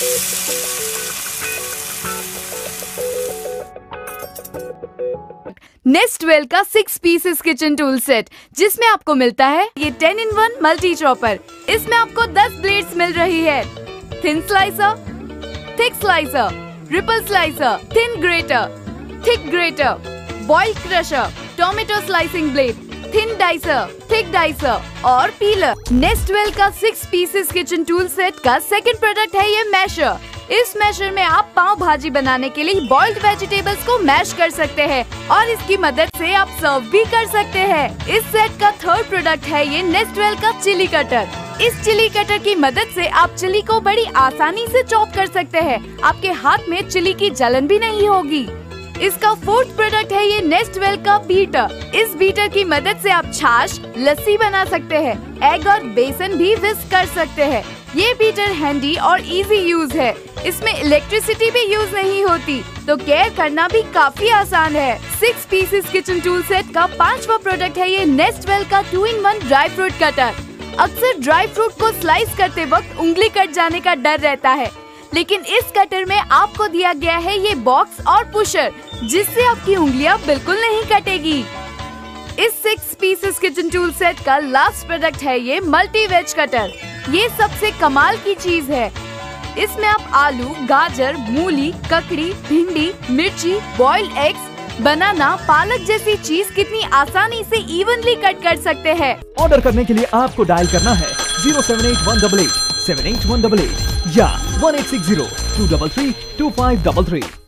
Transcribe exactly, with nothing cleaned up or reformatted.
नेस्टवेल का six pieces kitchen tool set, जिसमें आपको मिलता है ये ten in one multi chopper. इसमें आपको टेन ब्लेड्स मिल रही है। Thin slicer, thick slicer, ripple slicer, thin grater, thick grater, boil crusher, tomato slicing blade, thin dicer, thick dicer और पीलर। नेस्टवेल का six pieces kitchen tool set का second product है ये मैशर। इस masher में आप पाव भाजी बनाने के लिए बॉइल्ड वेजिटेबल्स को मैश कर सकते हैं और इसकी मदद से आप सर्व भी कर सकते हैं। इस सेट का थर्ड प्रोडक्ट है ये नेस्टवेल का चिली कटर। इस चिली कटर की मदद से आप चिली को बड़ी आसानी से चॉप कर सकते हैं। आपके हाथ में चिली की जलन भी नहीं होगी। इसका फोर्थ प्रोडक्ट है ये नेस्टवेल का बीटर। इस बीटर की मदद से आप छाछ, लस्सी बना सकते हैं, एग और बेसन भी विस्क कर सकते हैं। ये बीटर हैंडी और इजी यूज है। इसमें इलेक्ट्रिसिटी भी यूज नहीं होती, तो केयर करना भी काफी आसान है। Six pieces kitchen tool set का पांचवा प्रोडक्ट है ये नेस्टवेल का two in one dry fruit cutter. अक्सर ड्राई फ्रूट को स्लाइस करते वक्त उंगली कट जाने का डर रहता है, लेकिन इस कटर में आपको दिया गया है ये बॉक्स और पुशर, जिससे आपकी उंगलियां बिल्कुल नहीं कटेगी। इस six pieces kitchen tool set का लास्ट प्रोडक्ट है ये मल्टी वेज कटर। ये सबसे कमाल की चीज है। इसमें आप आलू, गाजर, मूली, ककड़ी, भिंडी, मिर्ची, बॉइल्ड एग्स, बनाना, पालक जैसी चीज कितनी आसानी से इवनली कट कर सकते हैं। ऑर्डर करने के लिए आपको डायल करना है zero seven eight one double eight seven eight one double eight या one eight six zero two double three two five double three.